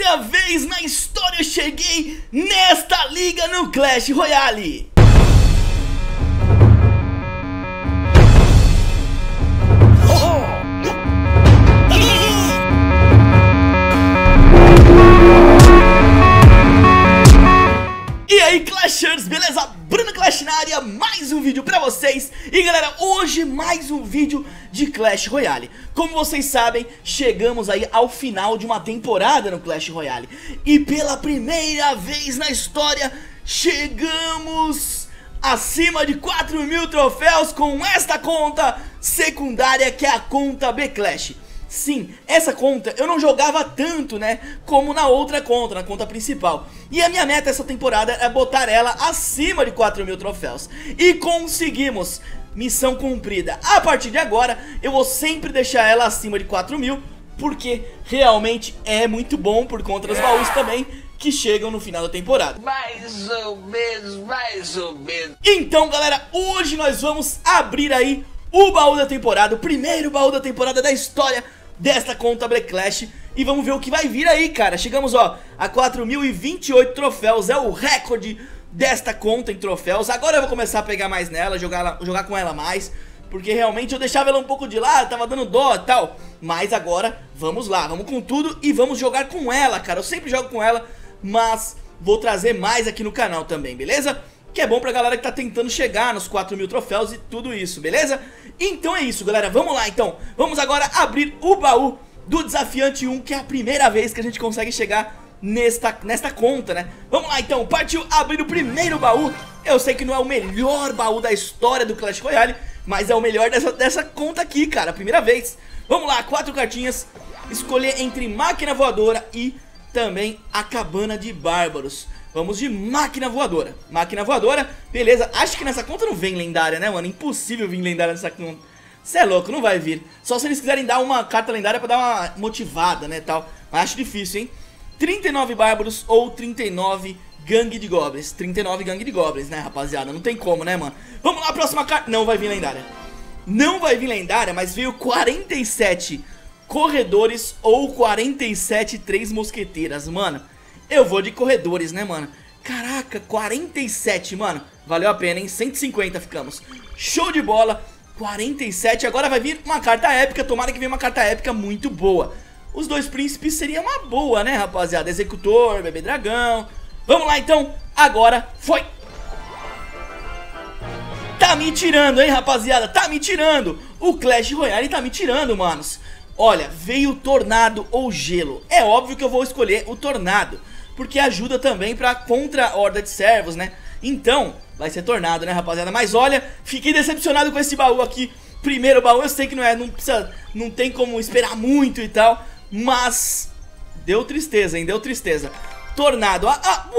primeira vez na história eu cheguei nesta liga no Clash Royale. E aí, Clashers, beleza? Bruno Clash na área, mais um vídeo pra vocês. E galera, hoje mais um vídeo de Clash Royale. Como vocês sabem, chegamos aí ao final de uma temporada no Clash Royale. E pela primeira vez na história, chegamos acima de 4.000 troféus com esta conta secundária, que é a conta Bclash. Sim, essa conta eu não jogava tanto, né, como na outra conta, na conta principal. E a minha meta essa temporada é botar ela acima de 4.000 troféus. E conseguimos, missão cumprida. A partir de agora, eu vou sempre deixar ela acima de 4.000, porque realmente é muito bom por conta dos baús também, que chegam no final da temporada. Mais ou menos, mais ou menos. Então galera, hoje nós vamos abrir aí o baú da temporada, o primeiro baú da temporada da história desta conta Bclash. E vamos ver o que vai vir aí, cara. Chegamos, ó, a 4.028 troféus. É o recorde desta conta em troféus. Agora eu vou começar a pegar mais nela, jogar com ela mais, porque realmente eu deixava ela um pouco de lado, tava dando dó e tal. Mas agora, vamos lá, vamos com tudo e vamos jogar com ela, cara. Eu sempre jogo com ela, mas vou trazer mais aqui no canal também, beleza? Que é bom pra galera que tá tentando chegar nos 4.000 troféus e tudo isso, beleza? Então é isso, galera, vamos lá então. Vamos agora abrir o baú do Desafiante 1, que é a primeira vez que a gente consegue chegar nesta conta, né? Vamos lá então, partiu abrir o primeiro baú. Eu sei que não é o melhor baú da história do Clash Royale, mas é o melhor dessa conta aqui, cara, primeira vez. Vamos lá, 4 cartinhas. Escolher entre Máquina Voadora e também a Cabana de Bárbaros. Vamos de Máquina Voadora. Máquina Voadora, beleza. Acho que nessa conta não vem lendária, né, mano? Impossível vir lendária nessa conta. Cê é louco, não vai vir. Só se eles quiserem dar uma carta lendária pra dar uma motivada, né, tal. Mas acho difícil, hein? 39 Bárbaros ou 39 Gangue de Goblins. 39 Gangue de Goblins, né, rapaziada? Não tem como, né, mano? Vamos lá, próxima carta. Não vai vir lendária. Não vai vir lendária, mas veio 47 Corredores ou 47 Três Mosqueteiras, mano. Eu vou de Corredores, né, mano? Caraca, 47, mano. Valeu a pena, hein? 150 ficamos. Show de bola. 47. Agora vai vir uma carta épica. Tomara que venha uma carta épica muito boa. Os dois príncipes seria uma boa, né, rapaziada? Executor, Bebê Dragão. Vamos lá, então. Agora foi. Tá me tirando, hein, rapaziada? Tá me tirando. O Clash Royale tá me tirando, manos. Olha, veio Tornado ou Gelo. É óbvio que eu vou escolher o Tornado, porque ajuda também pra contra a horda de servos, né? Então, vai ser Tornado, né, rapaziada? Mas olha, fiquei decepcionado com esse baú aqui. Primeiro baú, eu sei que não tem como esperar muito e tal, mas deu tristeza, hein? Deu tristeza. Tornado.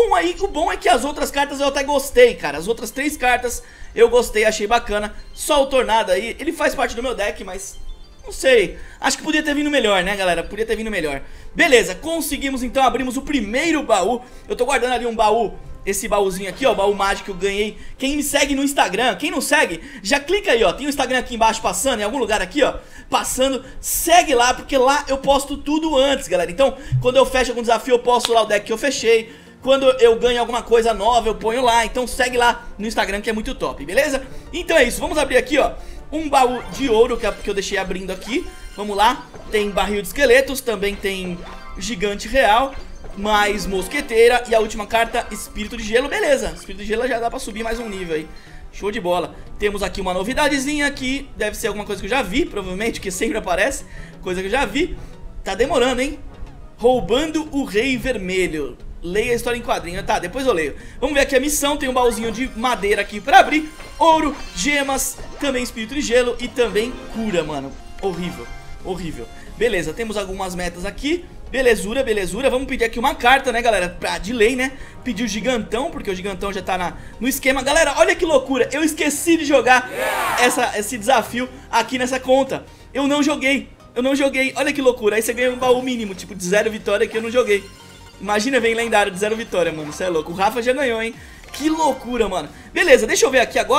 O bom é que as outras cartas eu até gostei, cara. As outras 3 cartas eu gostei, achei bacana. Só o Tornado aí, ele faz parte do meu deck, mas não sei, acho que podia ter vindo melhor, né, galera? Podia ter vindo melhor. Beleza, conseguimos então, abrimos o primeiro baú. Eu tô guardando ali um baú, esse baúzinho aqui, ó, o baú mágico que eu ganhei. Quem me segue no Instagram, quem não segue, já clica aí, ó, tem o Instagram aqui embaixo passando, em algum lugar aqui, ó, passando. Segue lá, porque lá eu posto tudo antes, galera. Então, quando eu fecho algum desafio, eu posto lá o deck que eu fechei. Quando eu ganho alguma coisa nova, eu ponho lá. Então segue lá no Instagram, que é muito top, beleza? Então é isso, vamos abrir aqui, ó, um baú de ouro que eu deixei abrindo aqui. Vamos lá, tem barril de esqueletos, também tem gigante real, mais mosqueteira e a última carta, Espírito de Gelo. Beleza, Espírito de Gelo já dá pra subir mais um nível aí. Show de bola. Temos aqui uma novidadezinha aqui, deve ser alguma coisa que eu já vi, provavelmente, que sempre aparece. Coisa que eu já vi. Tá demorando, hein? Roubando o Rei Vermelho. Leia a história em quadrinho, tá, depois eu leio. Vamos ver aqui a missão, tem um baúzinho de madeira aqui pra abrir. Ouro, gemas, também Espírito de Gelo e também cura, mano. Horrível, horrível. Beleza, temos algumas metas aqui. Belezura, belezura, vamos pedir aqui uma carta, né, galera, de lei, né. Pedir o Gigantão, porque o Gigantão já tá no esquema. Galera, olha que loucura, eu esqueci de jogar esse desafio aqui nessa conta. Eu não joguei, olha que loucura. Aí você ganha um baú mínimo, tipo de 0 vitória, que eu não joguei. Imagina, vem lendário de 0 vitória, mano, você é louco. O Rafa já ganhou, hein? Que loucura, mano. Beleza, deixa eu ver aqui agora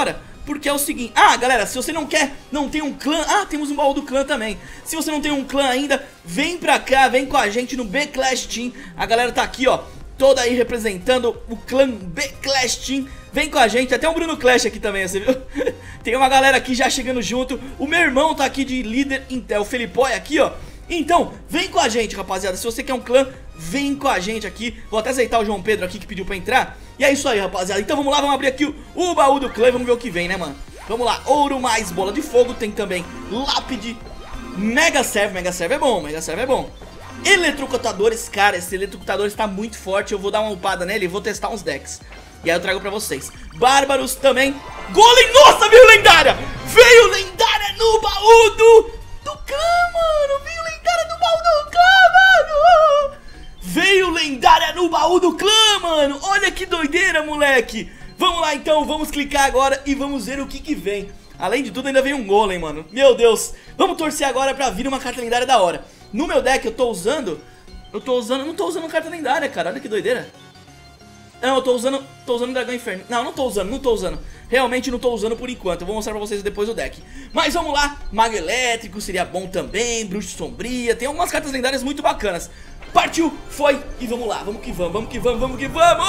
porque é o seguinte... Ah, galera, se você não tem um clã... Ah, temos um baú do clã também. Se você não tem um clã ainda, vem pra cá, vem com a gente no B-Clash Team. A galera tá aqui, ó, toda aí representando o clã B-Clash Team. Vem com a gente, até o Bruno Clash aqui também, você viu? Tem uma galera aqui já chegando junto. O meu irmão tá aqui de líder Intel, o Felipói aqui, ó. Então, vem com a gente, rapaziada. Se você quer um clã, vem com a gente aqui. Vou até aceitar o João Pedro aqui que pediu pra entrar. E é isso aí, rapaziada. Então vamos lá, vamos abrir aqui o baú do clã e vamos ver o que vem, né, mano? Vamos lá, ouro mais bola de fogo. Tem também lápide, Mega Serve. Mega Serve é bom, Mega Serve é bom. Eletrocutadores, cara, esse eletrocutador está muito forte. Eu vou dar uma upada nele e vou testar uns decks. E aí eu trago pra vocês. Bárbaros também. Golem, nossa, veio lendária. Veio lendária no baú do clã, mano. Veio lendária no baú do clã, mano. Veio lendária no baú do clã, mano. Olha que doideira, moleque. Vamos lá então, vamos clicar agora e vamos ver o que vem. Além de tudo, ainda vem um golem, mano. Meu Deus. Vamos torcer agora pra vir uma carta lendária da hora. No meu deck eu tô usando... não tô usando carta lendária, cara. Olha que doideira. Não, eu tô usando Dragão Inferno. Não tô usando. Realmente não tô usando por enquanto. Eu vou mostrar pra vocês depois o deck. Mas vamos lá. Mago Elétrico seria bom também. Bruxo Sombria. Tem algumas cartas lendárias muito bacanas. Partiu, foi e vamos lá. Vamos que vamos, vamos que vamos, vamos que vamos.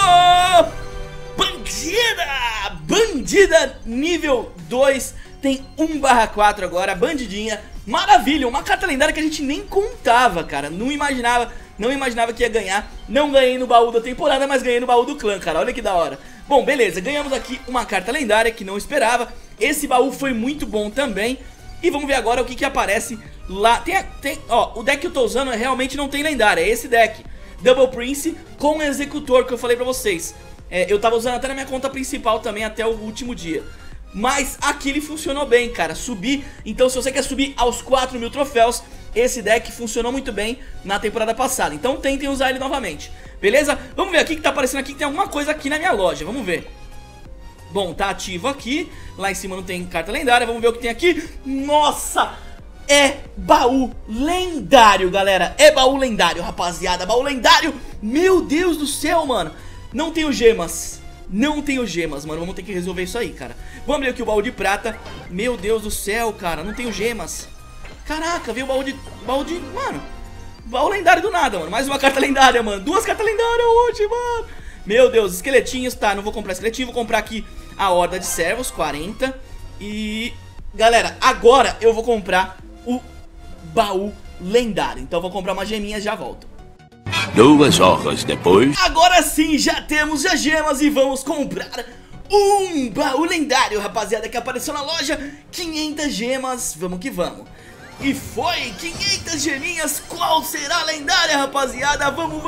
Bandida! Bandida nível 2. Tem 1/4 agora. Bandidinha. Maravilha. Uma carta lendária que a gente nem contava, cara. Não imaginava que ia ganhar. Não ganhei no baú da temporada, mas ganhei no baú do clã, cara. Olha que da hora. Bom, beleza, ganhamos aqui uma carta lendária que não esperava. Esse baú foi muito bom também. E vamos ver agora o que aparece lá. Ó, o deck que eu tô usando realmente não tem lendária. É esse deck, Double Prince com Executor, que eu falei pra vocês. Eu tava usando até na minha conta principal também até o último dia. Mas aqui ele funcionou bem, cara. Subir, então se você quer subir aos 4.000 troféus, esse deck funcionou muito bem na temporada passada. Então tentem usar ele novamente, beleza? Vamos ver aqui que tá aparecendo aqui que tem alguma coisa aqui na minha loja, vamos ver. Bom, tá ativo aqui. Lá em cima não tem carta lendária, vamos ver o que tem aqui. Nossa, é baú lendário, galera. É baú lendário, rapaziada, baú lendário. Meu Deus do céu, mano. Não tenho gemas. Não tenho gemas, mano, vamos ter que resolver isso aí, cara. Vamos abrir aqui o baú de prata. Meu Deus do céu, cara, não tenho gemas. Caraca, veio o baú de... Mano, baú lendário do nada, mano. Mais uma carta lendária, mano. 2 cartas lendárias hoje, mano. Meu Deus, esqueletinhos, tá, não vou comprar esqueletinho. Vou comprar aqui a Horda de Servos, 40. E... galera, agora eu vou comprar o baú lendário. Então eu vou comprar umas geminhas e já volto. 2 horas depois. Agora sim, já temos as gemas e vamos comprar um baú lendário, rapaziada, que apareceu na loja. 500 gemas, vamos que vamos. E foi, 500 geminhas. Qual será a lendária, rapaziada? Vamos.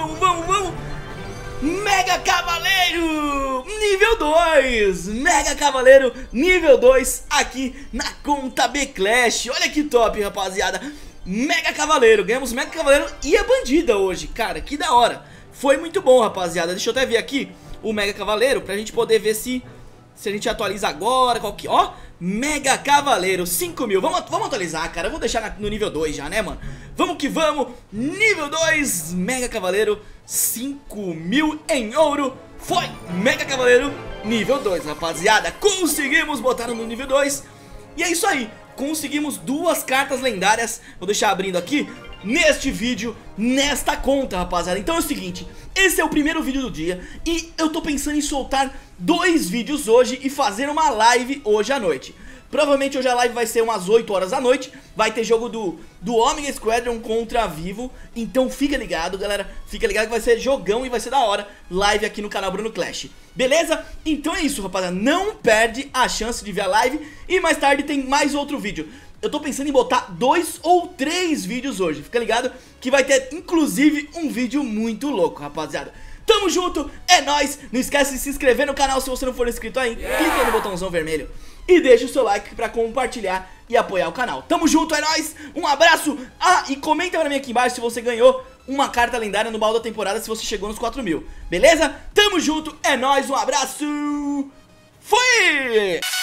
Mega Cavaleiro nível 2. Mega Cavaleiro nível 2 aqui na conta B-Clash. Olha que top, rapaziada. Mega Cavaleiro, ganhamos Mega Cavaleiro e a Bandida hoje, cara, que da hora. Foi muito bom, rapaziada, deixa eu até ver aqui o Mega Cavaleiro pra gente poder ver se a gente atualiza agora, qual que... Ó, Mega Cavaleiro, 5.000, vamos atualizar, cara, eu vou deixar no nível 2 já, né, mano. Vamos que vamos, nível 2, Mega Cavaleiro, 5.000 em ouro. Foi, Mega Cavaleiro, nível 2, rapaziada, conseguimos botar no nível 2. E é isso aí. Conseguimos 2 cartas lendárias. Vou deixar abrindo aqui neste vídeo, nesta conta, rapaziada. Então é o seguinte, esse é o primeiro vídeo do dia e eu tô pensando em soltar 2 vídeos hoje e fazer uma live hoje à noite. Provavelmente hoje a live vai ser umas 8 horas da noite. Vai ter jogo do Omega Squadron contra a Vivo. Então fica ligado, galera. Fica ligado que vai ser jogão e vai ser da hora. Live aqui no canal Bruno Clash. Beleza? Então é isso, rapaziada. Não perde a chance de ver a live. E mais tarde tem mais outro vídeo. Eu tô pensando em botar 2 ou 3 vídeos hoje. Fica ligado que vai ter, inclusive, um vídeo muito louco, rapaziada. Tamo junto, é nóis. Não esquece de se inscrever no canal se você não for inscrito aí. Clica aí no botãozão vermelho e deixa o seu like pra compartilhar e apoiar o canal. Tamo junto, é nóis, um abraço. Ah, e comenta pra mim aqui embaixo se você ganhou uma carta lendária no baú da temporada, se você chegou nos 4.000. Beleza? Tamo junto, é nóis, um abraço. Fui!